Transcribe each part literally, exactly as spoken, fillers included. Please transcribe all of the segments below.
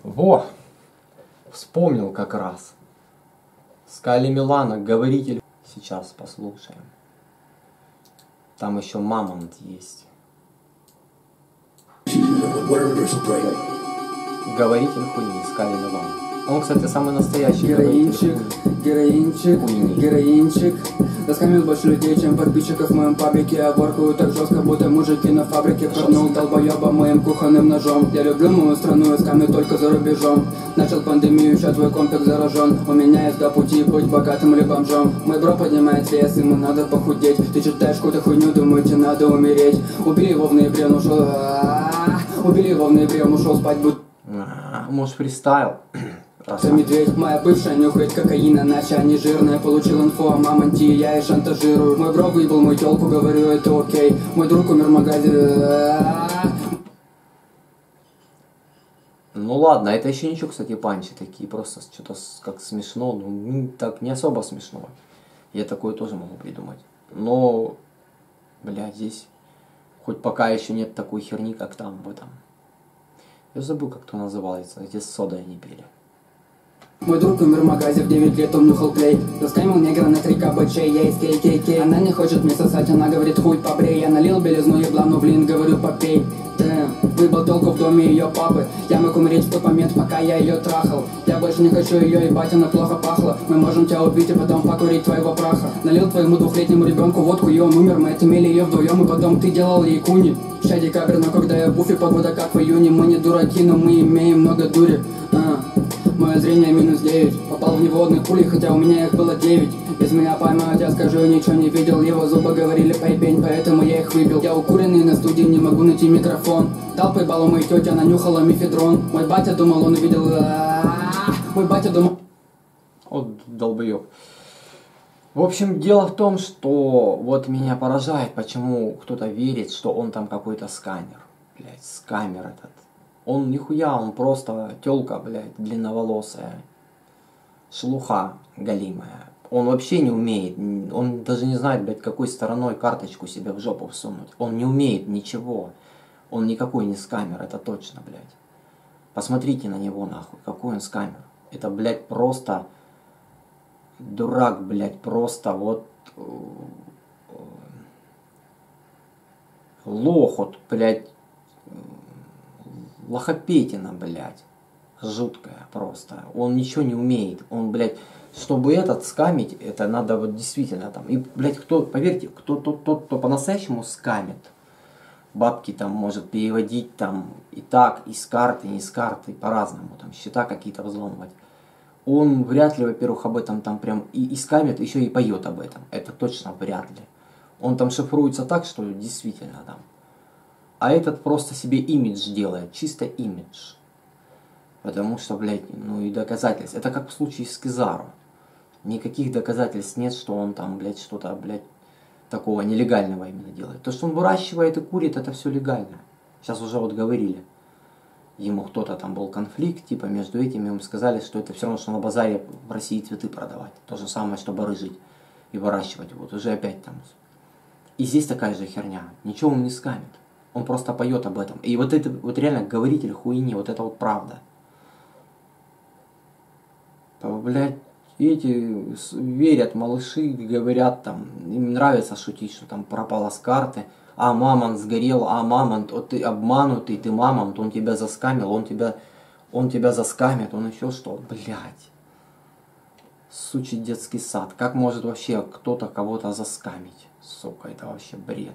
Во! Вспомнил как раз. Скали Милана, говоритель. Сейчас послушаем. Там еще Мамонт есть. Говоритель хуйни, Скали Милана. Он, кстати, самый настоящий героинчик, героинчик, героинчик. Доскамил больше людей, чем подписчиков в моем паблике. Я воркую так жестко, будто мужики на фабрике. Пронул долбоеба моим кухонным ножом. Я люблю мою страну, и скамил только за рубежом. Начал пандемию, сейчас твой комплекс заражен. У меня есть два пути, быть богатым или бомжом. Мой бро поднимает вес, ему надо похудеть. Ты читаешь какую-то хуйню, думаете, надо умереть. Убили его в ноябре, он ушел. Убили его в ноябре, он ушел спать, будь. Может, фристайл? Ты медведь, моя бывшая нюхает кокаин, иначе они жирные. Получил инфу о мамонте, я и шантажирую. Мой бро выебал мою телку, говорю, это окей. Мой друг умер в магазе. Ну ладно, это еще ничего, кстати, панчи такие, просто что-то как смешно, ну так не особо смешно. Я такое тоже могу придумать. Но, блядь, здесь хоть пока еще нет такой херни, как там в этом. Я забыл, как это называется, где с содой они пили. Мой друг умер в магазе, в девять лет он нюхал клей. Заскамил негра на три КБЧ, я из кей кей кей. Она не хочет мне сосать, она говорит, хуй побрей. Я налил белизну еблану, блин, говорю, попей. Дэм, выбыл телку в доме ее папы. Я мог умереть в тот момент, пока я ее трахал. Я больше не хочу ее ебать, она плохо пахла. Мы можем тебя убить, а потом покурить твоего праха. Налил твоему двухлетнему ребенку водку, и он умер. Мы отымели ее вдвоем, и потом ты делал ей куни. Ща декабрь, но когда я в буфе, погода как в июне. Мы не дураки, но мы имеем много дури. а. Мое зрение минус девять. Попал в него одной пулей, хотя у меня их было девять. Если меня поймают, я скажу, я ничего не видел. Его зубы говорили поебень, поэтому я их выбил. Я укуренный на студии, не могу найти микрофон. Дал поебалу моей тете, она нюхала мифедрон. Мой батя думал, он увидел. Мой батя думал. Вот долбоёб. В общем, дело в том, что вот меня поражает, почему кто-то верит, что он там какой-то скамер. Блять, скамер этот. Он нихуя, он просто тёлка, блядь, длинноволосая, шелуха галимая. Он вообще не умеет, он даже не знает, блядь, какой стороной карточку себе в жопу всунуть. Он не умеет ничего. Он никакой не скамер, это точно, блядь. Посмотрите на него, нахуй, какой он скамер. Это, блядь, просто дурак, блядь, просто вот лох, вот, блядь. Лохопетина, блядь. Жуткая просто. Он ничего не умеет. Он, блядь, чтобы этот скамить, это надо вот действительно там. И, блядь, кто, поверьте, кто тот, тот, кто по-настоящему скамит. Бабки там может переводить там и так, и с карты, и не с карты, по-разному. Там счета какие-то взломывать. Он вряд ли, во-первых, об этом там прям и, и скамит, еще и поет об этом. Это точно вряд ли. Он там шифруется так, что действительно там. А этот просто себе имидж делает, чисто имидж. Потому что, блядь, ну и доказательств. Это как в случае с Кизаро. Никаких доказательств нет, что он там, блядь, что-то, блядь, такого нелегального именно делает. То, что он выращивает и курит, это все легально. Сейчас уже вот говорили. Ему кто-то там был конфликт, типа между этими, ему сказали, что это все равно, что на базаре в России цветы продавать. То же самое, что барыжить и выращивать. Вот уже опять там. И здесь такая же херня. Ничего он не скамит. Он просто поет об этом. И вот это вот реально говоритель хуйни, вот это вот правда. Блядь, эти верят малыши, говорят там, им нравится шутить, что там пропала с карты, а мамонт сгорел, а мамонт, вот ты обманутый, ты мамонт, он тебя заскамил, он тебя, он тебя заскамит, он еще что, блядь. Сучий детский сад. Как может вообще кто-то кого-то заскамить? Сука, это вообще бред.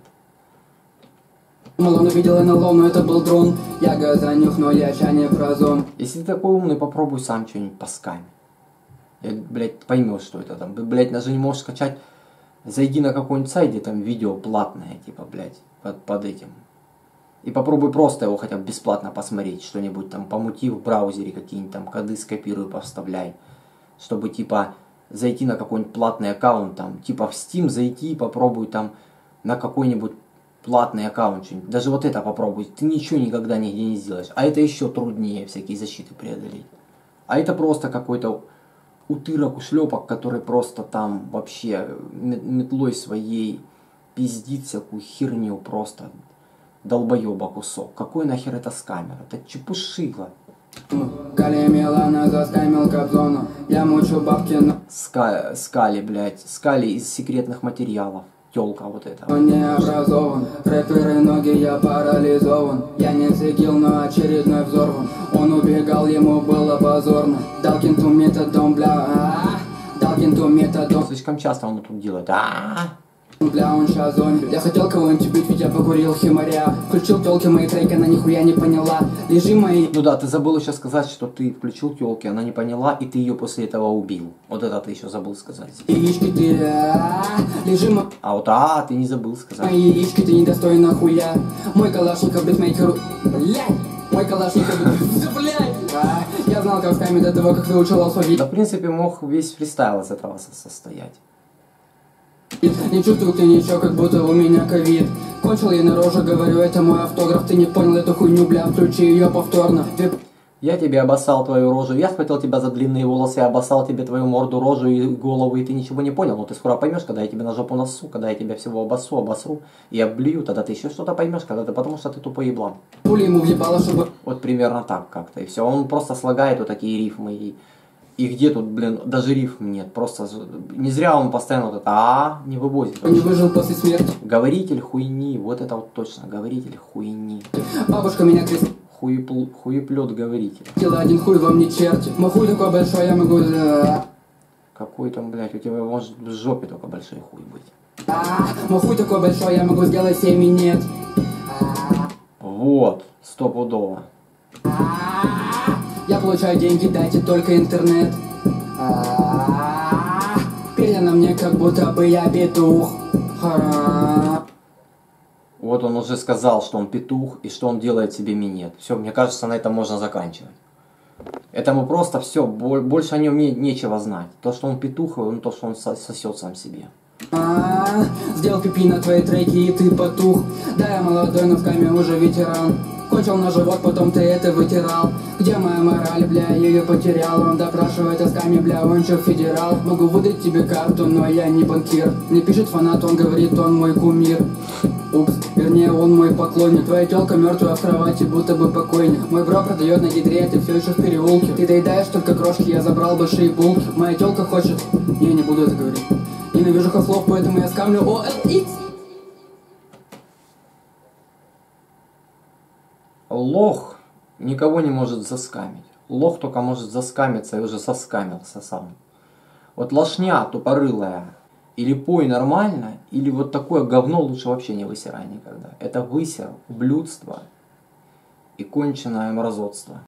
Он увидел эн эл о, но это был дрон. Я газанюх, но я ча не фразон. Если ты такой умный, попробуй сам что-нибудь посками. И, блядь, поймешь, что это там. Ты, блядь, даже не можешь скачать. Зайди на какой-нибудь сайт, где там видео платное, типа, блядь, под, под этим. И попробуй просто его хотя бы бесплатно посмотреть. Что-нибудь там помути в браузере, какие-нибудь там коды скопируй, поставляй. Чтобы, типа, зайти на какой-нибудь платный аккаунт, там, типа в Steam зайти, попробуй там на какой-нибудь платный аккаунт, что-нибудь. Даже вот это попробуй. Ты ничего никогда нигде не сделаешь. А это еще труднее всякие защиты преодолеть. А это просто какой-то утырок, ушлепок, который просто там вообще метлой своей пиздит всякую херню просто. Долбоеба кусок. Какой нахер это скамер? Это чепушило. Кали Милана заскамил Кобзона. Я мучу бабки, но Ска... Скали, блядь. Скали из секретных материалов. Тёлка вот эта. он не образован. Рэперы ноги, я парализован. Я не цигил, но очередной взорван. Он убегал, ему было позорно. Далкинту методом, бля. Далкинту методом. Слишком часто он тут делает. А-а-а. Бля, он ща зомби. Я хотел кого-нибудь убить, ведь я покурил химаря. Включил тёлки мои треки, она нихуя не поняла. Лежи мои. Ну да, ты забыл еще сказать, что ты включил тёлки, она не поняла, и ты ее после этого убил. Вот это ты еще забыл сказать. Яички ты, лежи мои. А вот а, ты не забыл сказать. Мои яички ты недостойна хуя. Мой калашников битмейкеру. Блядь. Мой калашников битмейкеру. Блядь. А, я знал, как ставить до того, как выучил алфавит. Да, в принципе, мог весь фристайл из этого состоять. Не чувствую ты ничего, как будто у меня ковид. Кончил я на роже, говорю, это мой автограф. Ты не понял эту хуйню, бля, включи ее повторно. Я тебе обоссал твою рожу, я схватил тебя за длинные волосы, обоссал тебе твою морду, рожу и голову, и ты ничего не понял. Но ты скоро поймешь, когда я тебе на жопу насу, когда я тебя всего обоссу, обосру и облью, тогда ты еще что-то поймешь, когда ты, потому что ты тупой еблан. Пули ему въебало, чтобы... Вот примерно так как-то, и все. Он просто слагает вот такие рифмы, и, и где тут, блин, даже рифм нет, просто не зря он постоянно вот это а не вывозит. Он не выжил после смерти. Говоритель хуйни, вот это вот точно, говоритель хуйни. Бабушка меня крестила. Хуепл... Хуеплет говоритель. Один хуй вам не черти. Мой хуй такой большой, я могу... Какой там, блядь, у тебя может в жопе только большой хуй быть. А, мой хуй такой большой, я могу сделать семь минет. Вот, стопудово. Я получаю деньги, дайте только интернет. Передано мне, как будто бы я петух. Вот он уже сказал, что он петух и что он делает себе минет. Все, мне кажется, на этом можно заканчивать. Этому просто все, больше о нем не, нечего знать. То, что он петух, и то, что он сосет сам себе. А, сделал пипи на твои треки, и ты потух. Да, я молодой, но в каме уже ветеран. Кончил на живот, потом ты это вытирал. Где моя мораль, бля, я ее потерял. Он допрашивает о скаме, бля, он чё, федерал? Могу выдать тебе карту, но я не банкир. Мне пишет фанат, он говорит, он мой кумир. Упс, вернее, он мой поклонник. Твоя тёлка мертвая в кровати, будто бы покойник. Мой бро продает на гидре, ты все еще в переулке. Ты доедаешь только крошки, я забрал большие булки. Моя тёлка хочет... Я не буду это говорить. Ненавижу хохлов, поэтому я скамлю о эл икс. Лох никого не может заскамить. Лох только может заскамиться и уже соскамился сам. Вот лошня тупорылая. Или пой нормально, или вот такое говно лучше вообще не высирай никогда. Это высер, ублюдство и конченное мразотство.